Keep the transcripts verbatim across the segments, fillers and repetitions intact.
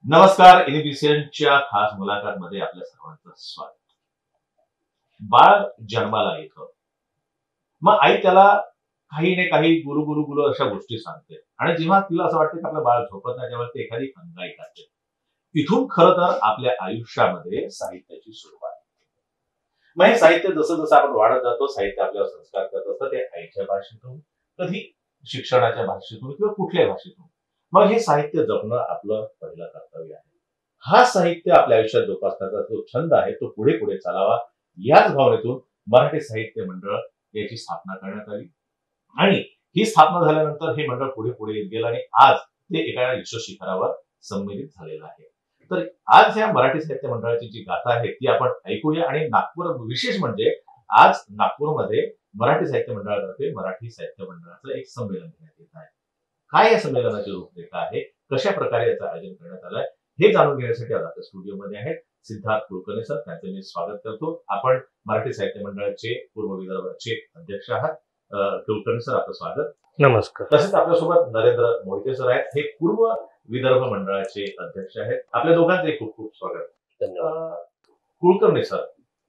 नमस्कार. इनिबिशनच्या खास मुलाखतमध्ये आपल्या सर्वांचं स्वागत. बाळ जन्माला येतं, मग आई त्याला काही नाही काही गुरु गुरु गुरु अशा गोष्टी सांगते आणि जेव्हा तिला असं वाटतं की आपलं बाळ झोपत नाही तेव्हा ते एखादी अंगाई करते. इथून खरं तर आपल्या आयुष्यामध्ये साहित्याची सुरुवात. मग हे साहित्य जसं जसं आपण वाढत जातो, साहित्य आपल्यावर संस्कार करत असतं. ते आईच्या भाषेतून, कधी शिक्षणाच्या भाषेतून किंवा कुठल्याही भाषेतून. मग हे साहित्य जपणं आपलं पहिलं कर्तव्य आहे. हा साहित्य आपल्या आयुष्यात जोपासण्याचा जो छंद आहे तो पुढे पुढे चालावा याच भावनेतून मराठी साहित्य मंडळ याची स्थापना करण्यात आली आणि ही स्थापना झाल्यानंतर हे मंडळ पुढे पुढे येत गेलं आणि आज ते एका विश्व शिखरावर संमिलित झालेलं आहे. तर आज या मराठी साहित्य मंडळाची जी गाथा आहे ती आपण ऐकूया आणि नागपूर विशेष म्हणजे आज नागपूरमध्ये मराठी साहित्य मंडळातर्फे मराठी साहित्य मंडळाचं एक संमेलन घेण्यात येत आहे. काय या संमेलनाची रूपरेखा आहे, कशा प्रकारे याचं आयोजन करण्यात आलंय हे जाणून घेण्यासाठी आज आपल्या स्टुडिओमध्ये आहेत सिद्धार्थ कुलकर्णी सर. त्यांचं मी स्वागत करतो. आपण मराठी साहित्य मंडळाचे पूर्व विदर्भाचे अध्यक्ष आहात. कुलकर्णी सर, आपलं स्वागत. नमस्कार. तसेच आपल्यासोबत नरेंद्र मोहिते सर आहेत, हे पूर्व विदर्भ मंडळाचे अध्यक्ष आहेत. आपल्या दोघांचे खूप खूप स्वागत. कुलकर्णी सर,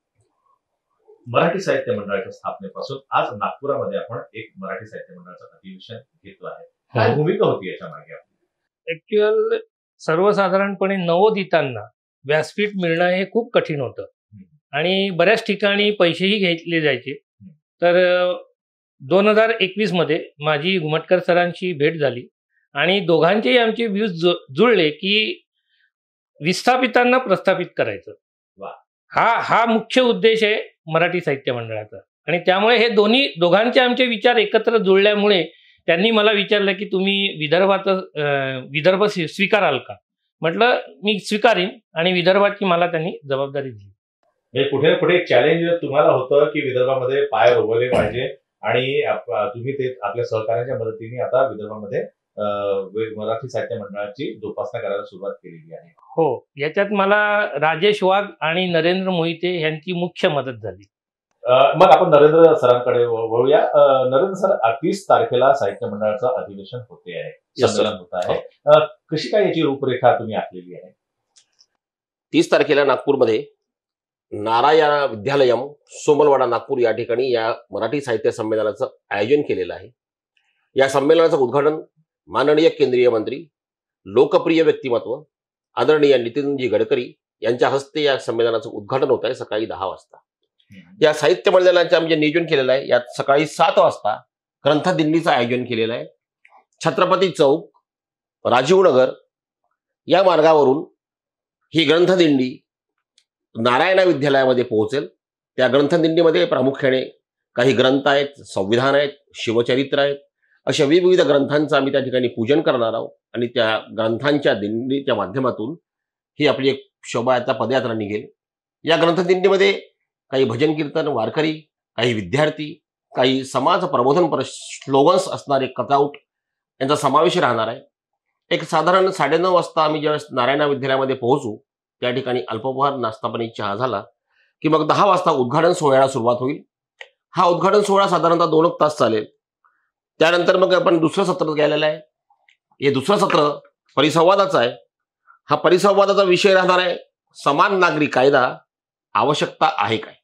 मराठी साहित्य मंडळाच्या स्थापनेपासून आज नागपुरामध्ये आपण एक मराठी साहित्य मंडळाचं अधिवेशन घेतलं आहे. काय भूमिका होती याच्या मागे आपली? ऍक्च्युअल सर्वसाधारणपणे नवोदितांना व्यासपीठ मिळणं हे खूप कठीण होतं आणि बऱ्याच ठिकाणी पैसेही घेतले जायचे. तर दोन हजार एकवीस मध्ये माझी घुमटकर सरांची भेट झाली आणि दोघांचेही आमचे व्ह्यूज जुळले की विस्थापितांना प्रस्थापित करायचं. हा हा मुख्य उद्देश आहे मराठी साहित्य मंडळाचा आणि त्यामुळे हे दोन्ही दोघांचे आमचे विचार एकत्र जुळल्यामुळे त्यांनी मला विचारलं की तुम्ही विदर्भात विदर्भ स्वीकाराल का. म्हटलं मी स्वीकारीन आणि विदर्भाची मला त्यांनी जबाबदारी दिली. कुठे ना कुठे चॅलेंज तुम्हाला होतं की विदर्भामध्ये पाय रोवले पाहिजे आणि तुम्ही ते आपल्या सहकार्याच्या मदतीने आता विदर्भामध्ये मराठी साहित्य मंडळाची जोपासना करायला सुरुवात केलेली आहे. हो, याच्यात मला राजेश वाघ आणि नरेंद्र मोहिते यांची मुख्य मदत झाली. मग आपण नरेंद्र सरांकडे वळूया. नरेंद्र सर, तीस तारखेला साहित्य मंडळाचं अधिवेशन होते आहे, संमेलन होत आहे. कशी काय याची रूपरेखा तुम्ही आखलेली आहे? तीस तारखेला नागपूरमध्ये नारायण विद्यालयम सोमलवाडा नागपूर या ठिकाणी या मराठी साहित्य संमेलनाचं आयोजन केलेलं आहे. या संमेलनाचं उद्घाटन माननीय केंद्रीय मंत्री, लोकप्रिय व्यक्तिमत्व आदरणीय नितीनजी गडकरी यांच्या हस्ते या संमेलनाचं उद्घाटन होत आहे सकाळी दहा वाजता. या साहित्य मंडळाचं म्हणजे नियोजन केलेलं आहे. यात सकाळी सात वाजता ग्रंथदिंडीचं आयोजन केलेलं आहे. छत्रपती चौक, राजीवनगर या मार्गावरून ही ग्रंथदिंडी नारायण विद्यालयामध्ये पोहोचेल. त्या ग्रंथदिंडीमध्ये प्रामुख्याने काही ग्रंथ आहेत, संविधान आहेत, शिवचरित्र आहेत, अशा विविध ग्रंथांचं आम्ही त्या ठिकाणी पूजन करणार आहोत आणि त्या ग्रंथांच्या दिंडीच्या माध्यमातून ही आपली एक शोभायात्रा पदयात्रा निघेल. या ग्रंथदिंडीमध्ये काही भजन कीर्तन, वारकरी, काही विद्यार्थी, काही समाज प्रबोधनपर स्लोगन्स असणारे कटआउट यांचा समावेश राहणार आहे. एक साधारण साडेनऊ वाजता आम्ही ज्यावेळेस नारायण विद्यालयामध्ये पोहोचू त्या ठिकाणी अल्पोपहार, नाश्तापाणी, चहा झाला की मग दहा वाजता उद्घाटन सोहळ्याला सुरुवात होईल. हा उद्घाटन सोहळा साधारणतः दोन एक तास चालेल. त्यानंतर मग आपण दुसरं सत्र गेलेलं आहे. हे दुसरं सत्र परिसंवादाचं आहे. हा परिसंवादाचा विषय राहणार आहे समान नागरी कायदा आवश्यकता आहे काय.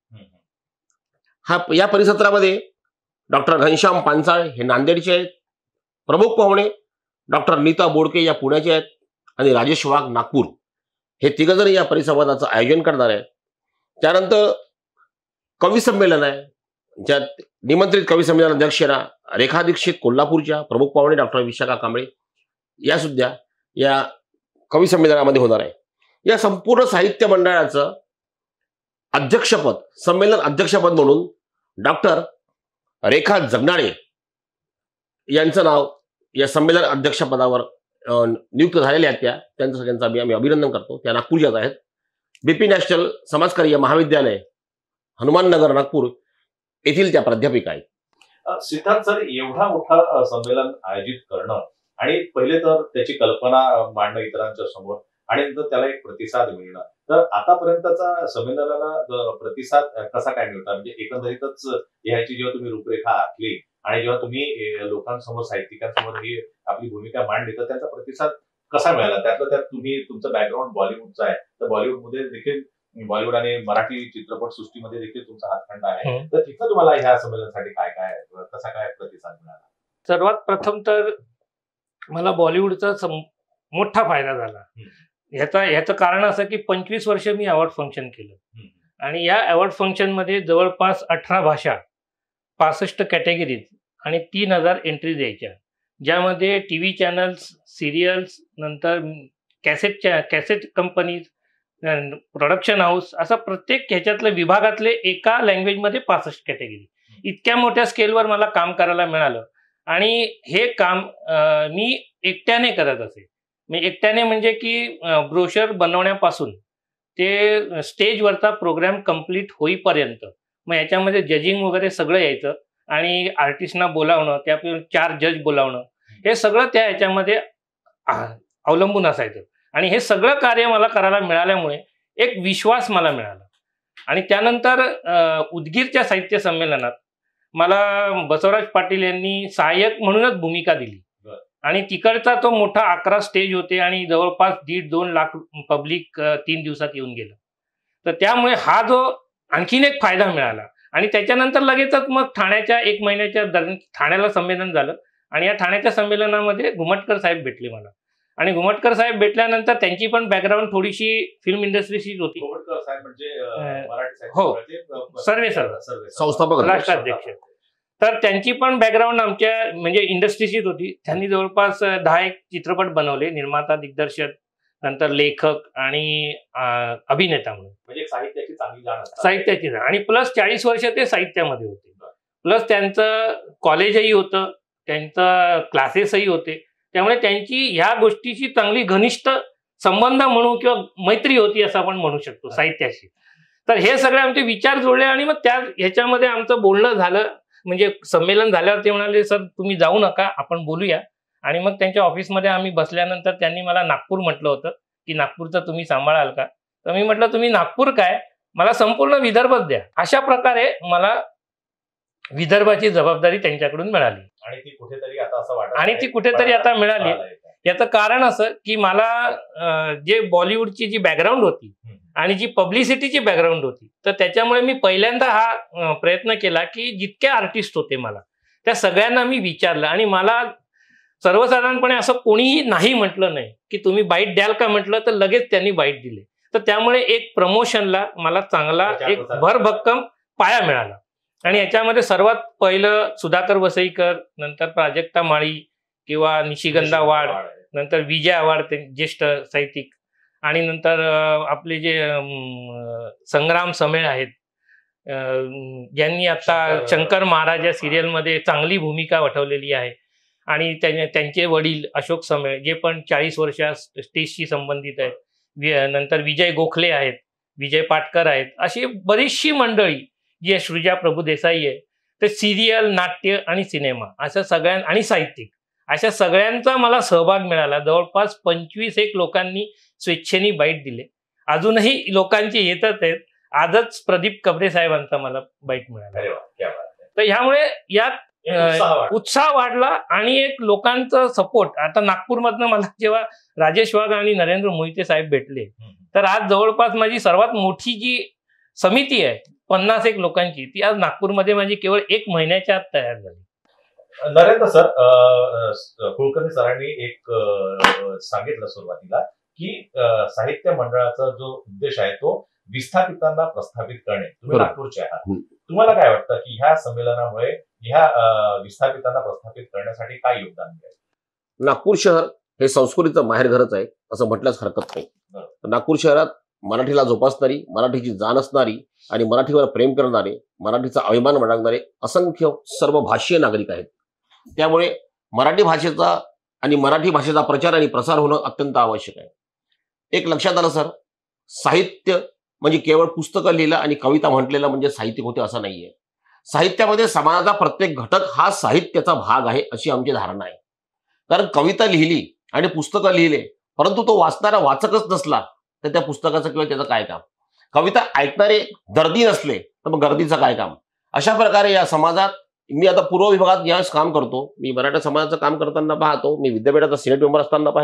हा या परिसत्रामध्ये डॉक्टर घनश्याम पांचाळ हे नांदेडचे आहेत, प्रमुख पाहुणे डॉक्टर नीता बोडके या पुण्याचे आहेत आणि राजेश वाघ नागपूर हे तिघजण या परिसंवादाचं आयोजन करणार आहे. त्यानंतर कवी संमेलन आहे, ज्यात निमंत्रित कवी संमेलन अध्यक्षा रेखा दीक्षित कोल्हापूरच्या, प्रमुख पाहुणे डॉक्टर विशाखा कांबळे या सुद्धा या कवी संमेलनामध्ये होणार आहे. या संपूर्ण साहित्य मंडळाचं अध्यक्षपद, संमेलन अध्यक्षपद म्हणून डॉक्टर रेखा जगनाळे यांचं नाव या संमेलन अध्यक्षपदावर नियुक्त झालेल्या आहेत. त्या त्यांचं सगळ्यांचं आम्ही आम्ही अभिनंदन करतो. त्या नागपूरच्याच आहेत. बीपी नॅशनल समाजकार्य महाविद्यालय हनुमाननगर नागपूर येथील त्या प्राध्यापिका आहेत. सिद्धार्थ सर, एवढा मोठा संमेलन आयोजित करणं आणि पहिले तर त्याची कल्पना मांडणं इतरांच्या समोर आणि नंतर त्याला एक प्रतिसाद मिळणं, तर आतापर्यंतचा संमेलनाला प्रतिसाद कसा काय मिळता? म्हणजे एकंदरीतच ह्याची जेव्हा तुम्ही रूपरेखा आखली आणि जेव्हा तुम्ही लोकांसमोर, साहित्यिकांसमोर ही आपली भूमिका मांडली तर त्याचा प्रतिसाद कसा मिळाला? त्यातलं त्यात तुम्ही तुमचं बॅकग्राऊंड बॉलिवूडचं आहे, तर बॉलिवूडमध्ये देखील बॉलिवूड आणि मराठी चित्रपट सृष्टीमध्ये देखील तुमचा हातखंडा आहे, तर तिथं तुम्हाला ह्या संमेलनासाठी काय काय कसा काय प्रतिसाद मिळाला? सर्वात प्रथम तर मला बॉलिवूडचा मोठा फायदा झाला. ह्याचा ह्याचं कारण असं की पंचवीस वर्ष मी अवॉर्ड फंक्शन केलं आणि या अवॉर्ड फंक्शनमध्ये जवळपास अठरा भाषा, पासष्ट कॅटेगरीज आणि तीन हजार एंट्रीज यायच्या, ज्यामध्ये टी व्ही चॅनल्स, सिरियल्स, नंतर कॅसेटच्या कॅसेट कंपनीज, प्रोडक्शन हाऊस, असा प्रत्येक ह्याच्यातल्या विभागातले एका लँग्वेजमध्ये पासष्ट कॅटेगरी. इतक्या मोठ्या स्केलवर मला काम करायला मिळालं आणि हे काम मी एकट्याने करत असे. मी एकट्याने म्हणजे की ब्रोशर बनवण्यापासून ते स्टेजवरचा प्रोग्राम कंप्लीट होईपर्यंत, मग याच्यामध्ये जजिंग वगैरे सगळं यायचं आणि आर्टिस्टना बोलावणं, त्या चार जज बोलावणं, हे सगळं त्या ह्याच्यामध्ये अवलंबून असायचं. आणि हे सगळं कार्य मला करायला मिळाल्यामुळे एक विश्वास मला मिळाला. आणि त्यानंतर उदगीरच्या साहित्य संमेलनात मला बसवराज पाटील यांनी सहाय्यक म्हणूनच भूमिका दिली आणि तिकडचा तो मोठा अकरा स्टेज होते आणि जवळपास दीड दोन लाख पब्लिक तीन दिवसात येऊन गेलं. तर त्यामुळे हा जो आणखीन एक फायदा मिळाला. आणि त्याच्यानंतर लगेचच मग ठाण्याच्या एक महिन्याच्या दरम्यान ठाण्याला संमेलन झालं आणि या ठाण्याच्या संमेलनामध्ये घुमटकर साहेब भेटले मला. आणि घुमटकर साहेब भेटल्यानंतर त्यांची पण बॅकग्राऊंड थोडीशी फिल्म इंडस्ट्रीचीच होती. घुमटकर साहेब म्हणजे हो, सर्वे सर संस्थापक राष्ट्राध्यक्ष. तर त्यांची पण बॅकग्राऊंड आमच्या म्हणजे इंडस्ट्रीचीच होती. त्यांनी जवळपास दहा एक चित्रपट बनवले, निर्माता, दिग्दर्शक, नंतर लेखक आणि अभिनेता म्हणून. म्हणजे साहित्याची चांगली जाण, साहित्याची जाण. आणि प्लस चाळीस वर्ष ते साहित्यामध्ये होते. प्लस त्यांचं कॉलेजही होतं, त्यांचं क्लासेसही होते. त्यामुळे त्यांची ह्या गोष्टीची चांगली घनिष्ठ संबंध म्हणू किंवा मैत्री होती असं आपण म्हणू शकतो साहित्याशी. तर हे सगळे आमचे विचार जोडले आणि मग त्या ह्याच्यामध्ये आमचं बोलणं झालं. म्हणजे संमेलन झाल्यावर ते म्हणाले, सर तुम्ही जाऊ नका, आपण बोलूया. आणि मग त्यांच्या ऑफिसमध्ये आम्ही बसल्यानंतर त्यांनी मला नागपूर म्हटलं होतं की नागपूरचं तुम्ही सांभाळाल का? तर मी म्हटलं तुम्ही नागपूर काय, मला संपूर्ण विदर्भच द्या. अशा प्रकारे मला विदर्भाची जबाबदारी त्यांच्याकडून मिळाली. आणि ती कुठेतरी आता असं वाटत आणि ती कुठेतरी आता मिळाली. याचं कारण असं की मला जे बॉलिवूडची जी बॅकग्राऊंड होती आणि जी पब्लिसिटीची बॅकग्राऊंड होती, तर त्याच्यामुळे मी पहिल्यांदा हा प्रयत्न केला की जितके आर्टिस्ट होते मला त्या सगळ्यांना मी विचारलं. आणि मला सर्वसाधारणपणे असं कोणीही नाही म्हटलं नाही की तुम्ही बाईट द्याल का म्हटलं, तर लगेच त्यांनी बाईट दिले. तर त्यामुळे एक प्रमोशनला मला चांगला एक भरभक्कम पाया मिळाला. आणि याच्यामध्ये सर्वात पहिलं सुधाकर वसईकर, नंतर प्राजक्ता माळी किंवा निशिगंधा वाड, नंतर विजय आवाड ज्येष्ठ साहित्यिक, आणि नंतर आपले जे संग्राम समेळ आहेत, ज्यांनी आता शंकर महाराज या सिरियलमध्ये चांगली भूमिका वठवलेली आहे. आणि त्यांचे वडील अशोक समेळ, जे पण चाळीस वर्ष स्टेजशी संबंधित आहेत. नंतर विजय गोखले आहेत, विजय पाटकर आहेत. अशी बरीचशी मंडळी जी आहे, सृजा प्रभुदेसाई आहे. तर सिरियल, नाट्य आणि सिनेमा अशा सगळ्यां आणि साहित्यिक अशा सगळ्यांचा मला सहभाग मिळाला. जवळपास पंचवीस एक लोकांनी स्वेच्छेने बाईट दिले. अजूनही लोकांचे येतच आहेत. आजच प्रदीप कबरे साहेबांचा मला बाईट मिळाला. तर ह्यामुळे यात उत्साह वाढला आणि एक लोकांचा सपोर्ट. आता नागपूरमधनं मला जेव्हा राजेश वाघ आणि नरेंद्र मोहिते साहेब भेटले, तर आज जवळपास माझी सर्वात मोठी जी समिती आहे पन्नास एक लोकांची, ती आज नागपूरमध्ये माझी केवळ एक महिन्याच्या आत तयार झाली. नरेंद्र सर, कुलकर्णी सरांनी एक सांगितलं सुरुवातीला की साहित्य मंडळाचा जो उद्देश आहे तो विस्थापितांना प्रस्थापित करणे. तुम्ही नागपूरचे आहात, तुम्हाला काय वाटतं की ह्या संमेलनामुळे ह्या विस्थापितांना प्रस्थापित करण्यासाठी काय योगदान मिळेल? नागपूर शहर हे संस्कृतीचं माहेरघरच आहे असं म्हटल्याच हरकत नाही. नागपूर शहरात मराठीला जोपासणारी, मराठीची जाण असणारी आणि मराठीवर प्रेम करणारे, मराठीचा अभिमान बाळगणारे असंख्य सर्व भाषीय नागरिक आहेत. त्यामुळे मराठी भाषेचा आणि मराठी भाषेचा प्रचार आणि प्रसार होणं अत्यंत आवश्यक आहे. एक लक्षात आलं सर, साहित्य म्हणजे केवळ पुस्तकं लिहिलं आणि कविता म्हटलेलं म्हणजे साहित्यिक होते असं नाहीये. साहित्यामध्ये समाजाचा प्रत्येक घटक हा साहित्याचा भाग आहे अशी आमची धारणा आहे. कारण कविता लिहिली आणि पुस्तकं लिहिले, परंतु तो वाचणारा वाचकच नसला तर त्या पुस्तकाचं किंवा त्याचं काय काम? कविता ऐकणारे दर्दी नसले तर मग गर्दीचं काय काम? अशा प्रकारे या समाजात मी आता पूर्व विभागात यावेळेस काम करतो. मी मराठा समाजाचं काम करताना पाहतो, मी विद्यापीठाचा सिनेट मेंबर असताना पाहिलं,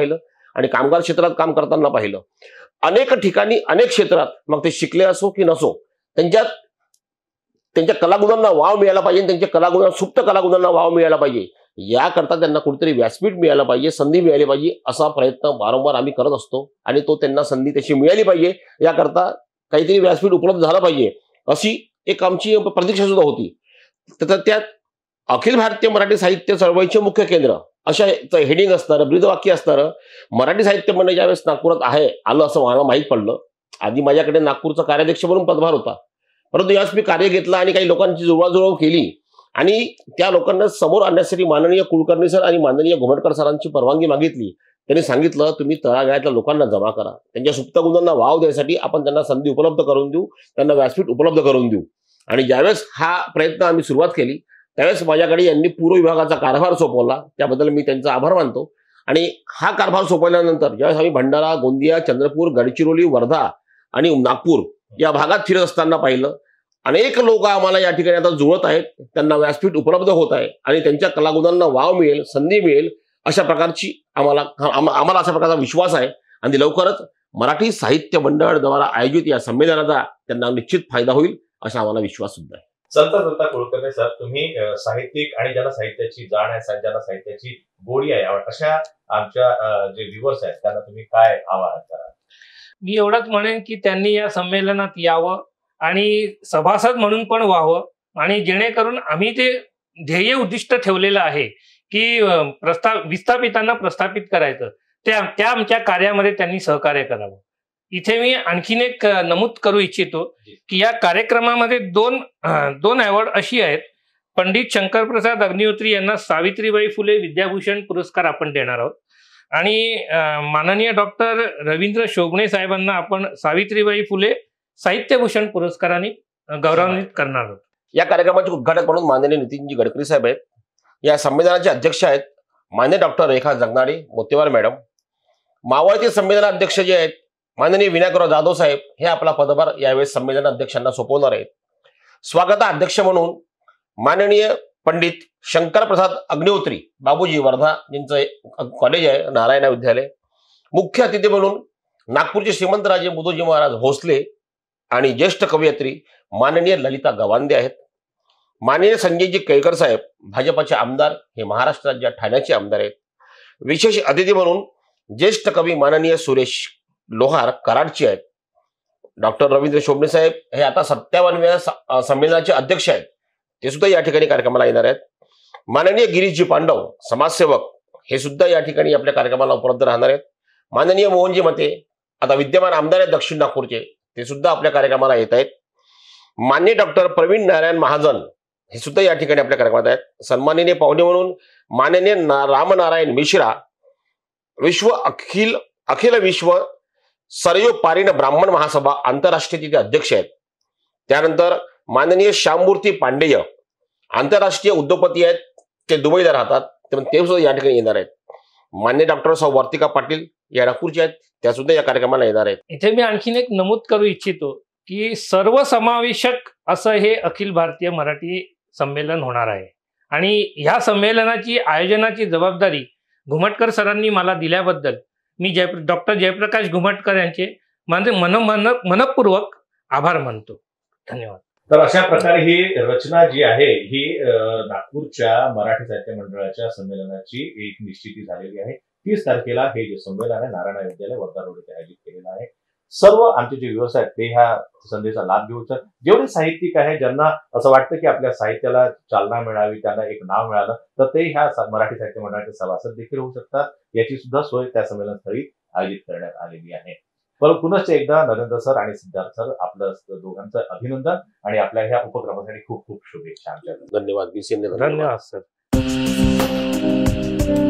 आणि कामगार क्षेत्रात काम करताना पाहिलं. अनेक ठिकाणी अनेक क्षेत्रात मग ते शिकले असो की नसो त्यांच्यात त्यांच्या कलागुणांना वाव मिळाला पाहिजे, त्यांच्या कलागुणांना सुप्त कलागुणांना वाव मिळाला पाहिजे, याकरता त्यांना कुठेतरी व्यासपीठ मिळालं पाहिजे, संधी मिळाली पाहिजे असा प्रयत्न वारंवार आम्ही करत असतो. आणि तो त्यांना संधी तशी मिळाली पाहिजे याकरता काहीतरी व्यासपीठ उपलब्ध झालं पाहिजे अशी एक आमची प्रतीक्षा सुद्धा होती. तर त्यात अखिल भारतीय मराठी साहित्य चळवळीचे मुख्य केंद्र अशा हेडिंग असणारं ब्रीदवाक्य असणारं मराठी साहित्य मंडळ ज्यावेळेस नागपुरात आहे आलं असं मला माहीत पडलं. आधी माझ्याकडे नागपूरचा कार्याध्यक्ष म्हणून पदभार होता, परंतु यावेळेस मी कार्य घेतलं आणि काही लोकांची जुळवाजुळव केली आणि त्या लोकांना समोर आणण्यासाठी माननीय कुलकर्णी सर आणि माननीय घुमटकर सरांची परवानगी मागितली. त्यांनी सांगितलं तुम्ही तळागाळातल्या लोकांना जमा करा, त्यांच्या सुप्त गुणांना वाव द्यायसाठी आपण त्यांना संधी उपलब्ध करून देऊ, त्यांना व्यासपीठ उपलब्ध करून देऊ. आणि ज्यावेळेस हा प्रयत्न आम्ही सुरुवात केली त्यावेळेस माझ्याकडे यांनी पूर्व विभागाचा कारभार सोपवला, त्याबद्दल मी त्यांचा आभार मानतो. आणि हा कारभार सोपवल्यानंतर ज्यावेळेस आम्ही भंडारा, गोंदिया, चंद्रपूर, गडचिरोली, वर्धा आणि नागपूर या भागात फिरत असताना पाहिलं अनेक लोक आम्हाला या ठिकाणी आता जुळत आहेत, त्यांना व्यासपीठ उपलब्ध होत आहे आणि त्यांच्या कलागुणांना वाव मिळेल, संधी मिळेल अशा प्रकारची आम्हाला आम्हाला अशा प्रकारचा विश्वास आहे. आणि लवकरच मराठी साहित्य मंडळाद्वारा आयोजित या संमेलनाचा त्यांना निश्चित फायदा होईल असा आम्हाला विश्वास सुद्धा आहे. चलता चलता कुलकर्णी सर, तुम्ही साहित्यिक आणि ज्यांना साहित्याची जाण आहे, ज्यांना साहित्याची गोडी आहे, अशा आमच्या जे व्ह्युअर्स आहेत त्यांना तुम्ही काय आवाहन करा? मी एवढंच म्हणेन की त्यांनी या संमेलनात यावं आणि सभासद म्हणून पण व्हावं आणि जेणेकरून आम्ही ते ध्येय उद्दिष्ट ठेवलेलं आहे की प्रस्ताव विस्थापितांना प्रस्थापित करायचं, त्या त्या आमच्या कार्यामध्ये त्यांनी सहकार्य करावं. इथे मी आणखीन एक नमूद करू इच्छितो की या कार्यक्रमामध्ये दोन दोन अवॉर्ड अशी आहेत. पंडित शंकरप्रसाद अग्निहोत्री यांना सावित्रीबाई फुले विद्याभूषण पुरस्कार आपण देणार आहोत आणि माननीय डॉक्टर रवींद्र शोभणे साहेबांना आपण सावित्रीबाई फुले साहित्यभूषण पुरस्काराने गौरवान्वित करणार आहोत. या कार्यक्रमाचे उद्घाटक म्हणून माननीय नितीनजी गडकरी साहेब आहेत. या संमेलनाचे अध्यक्ष आहेत मान्य डॉक्टर रेखा जगनाडे मोतेवार मॅडम. मावळते संमेलनाध्यक्ष जे आहेत माननीय विनायकराव जाधव साहेब हे आपला पदभार यावेळेस संमेलनाध्यक्षांना सोपवणार आहेत. स्वागताध्यक्ष म्हणून माननीय पंडित शंकरप्रसाद अग्निहोत्री बाबूजी वर्धा यांचं कॉलेज आहे नारायण विद्यालय. मुख्य अतिथी म्हणून नागपूरचे श्रीमंतराजे मुदोजी महाराज भोसले आणि ज्येष्ठ कवयित्री माननीय ललिता गवांदे आहेत. माननीय संजयजी केळकर साहेब भाजपाचे आमदार, हे महाराष्ट्र राज्यात ठाण्याचे आमदार आहेत. विशेष अतिथी म्हणून ज्येष्ठ कवी माननीय सुरेश लोहार कराडचे आहेत. डॉक्टर रवींद्र शोभणे साहेब हे आता सत्तावन्नव्या संमेलनाचे अध्यक्ष आहेत, ते सुद्धा या ठिकाणी कार्यक्रमाला येणार आहेत. माननीय गिरीशजी पांडव समाजसेवक हे सुद्धा या ठिकाणी आपल्या कार्यक्रमाला उपलब्ध राहणार आहेत. माननीय मोहनजी मते आता विद्यमान आमदार आहेत दक्षिण नागपूरचे, ते सुद्धा आपल्या कार्यक्रमाला येत आहेत. मान्य डॉक्टर प्रवीण नारायण महाजन हे सुद्धा या ठिकाणी आपल्या कार्यक्रमात आहेत. सन्माननीय पाहुणे म्हणून माननीय रामनारायण मिश्रा विश्व अखिल अखिल विश्व सरयू पारीण ब्राह्मण महासभा आंतरराष्ट्रीय तिथे अध्यक्ष आहेत. त्यानंतर माननीय श्याममूर्ती पांडेय आंतरराष्ट्रीय उद्योगपती आहेत, ते दुबईला राहतात, ते सुद्धा या ठिकाणी येणार आहेत. मान्य डॉक्टर सौ वर्तिका पाटील या नागपूरच्या आहेत, त्या सुद्धा या कार्यक्रमाला येणार आहेत. इथे मी आणखीन एक नमूद करू इच्छितो की सर्वसमावेशक असं हे अखिल भारतीय मराठी संमेलन होणार आहे आणि ह्या संमेलनाची आयोजनाची जबाबदारी घुमटकर सरांनी मला दिल्याबद्दल मी जय डॉक्टर जयप्रकाश घुमटकर यांचे माझे मन मन मनपूर्वक आभार मानतो. धन्यवाद. तर अशा प्रकारे ही रचना जी आहे ही नागपूरच्या मराठी साहित्य मंडळाच्या संमेलनाची एक निश्चिती झालेली आहे. तीस तारखेला हे जे संमेलन आहे नारायण विद्यालय वर्धा रोड येथे आयोजित केलेलं आहे. सर्व आमचे जे व्यवसाय आहेत ते ह्या संधीचा लाभ घेऊ शकतात. जेवढे साहित्यिक आहे ज्यांना असं वाटतं की आपल्या साहित्याला चालना मिळावी, त्यांना एक नाव मिळालं, तर ते ह्या मराठी साहित्य मंडळाचे सभासद देखील होऊ शकतात. याची सुद्धा सोय त्या संमेलनस्थळी आयोजित करण्यात आलेली आहे. पण पुनश्च एकदा नरेंद्र सर आणि सिद्धार्थ सर आपलं दोघांचं अभिनंदन आणि आपल्या ह्या उपक्रमासाठी खूप खूप शुभेच्छा. आमच्या धन्यवाद. धन्यवाद सर.